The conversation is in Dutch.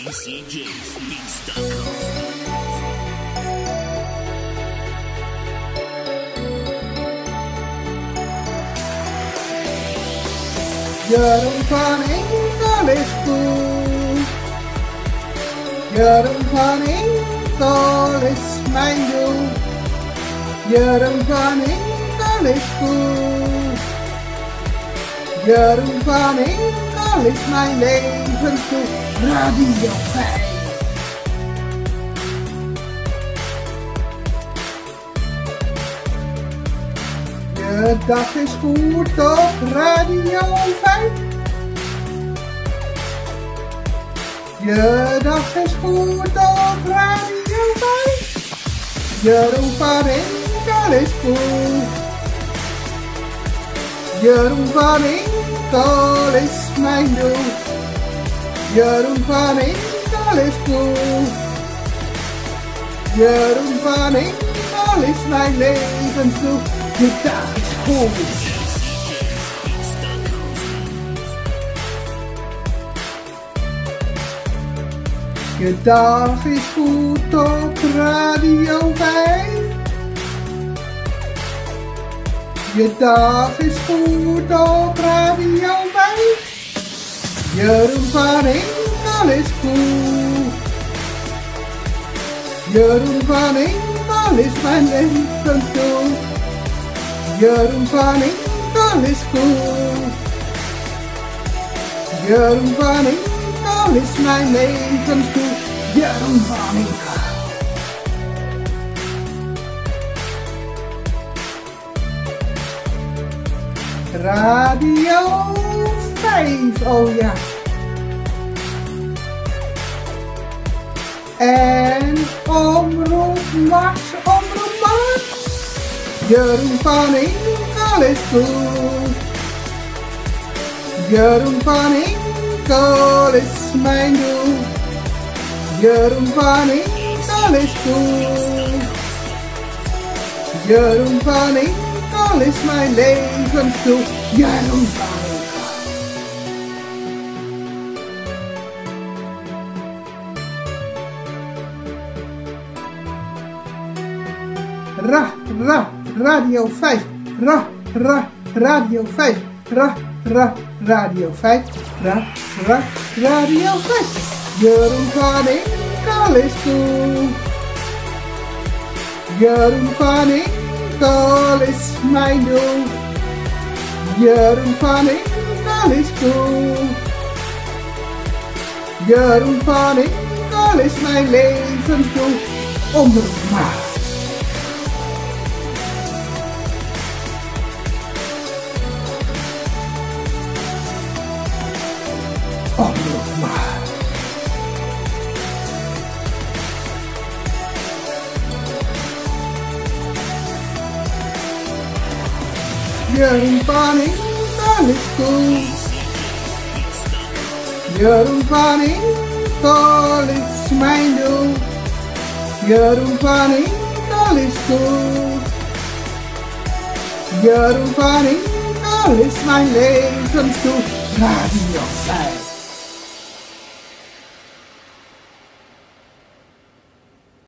DCJBeats.com. Jeroen van Enkel is goed. Jeroen van Enkel is mijn doel. Jeroen van Enkel is goed. Jeroen van Enkel is mijn levensdoel. Radio 5. Je dag is goed op Radio 5. Je dag is goed op Radio 5. Jeroen van Enkel is goed. Jeroen van Enkel is mijn doel. Jeroen van Enkel is goed. Jeroen van Enkel is mijn levensdoel. Je dag is goed. Je dag is goed op Radio 5. Je dag is goed op Radio 5. Jeroen van Enkel is goed. Jeroen van Enkel is mijn levensdoel. Jeroen van Enkel is goed. Jeroen van Enkel is mijn levensdoel. Jeroen van Enkel. Radio 5, oh ja. En Omroep Max, Omroep Max. Jeroen van Enkel is goed. Jeroen van Enkel is mijn doel. Jeroen van Enkel is goed. Jeroen van Enkel is mijn levensdoel. Jeroen van Enkel. Radio 5. Radio 5. Radio 5. Radio 5. Jeroen van Enkel is goed. Jeroen van Enkel is mijn doel. Jeroen van Enkel is goed. Jeroen van Enkel is mijn levensdoel. Omroep Max. Omroep Max. Jeroen van Enkel is goed. Jeroen van Enkel is mijn doel. Jeroen van Enkel is goed. Jeroen van Enkel is mijn levensdoel. Radio 5.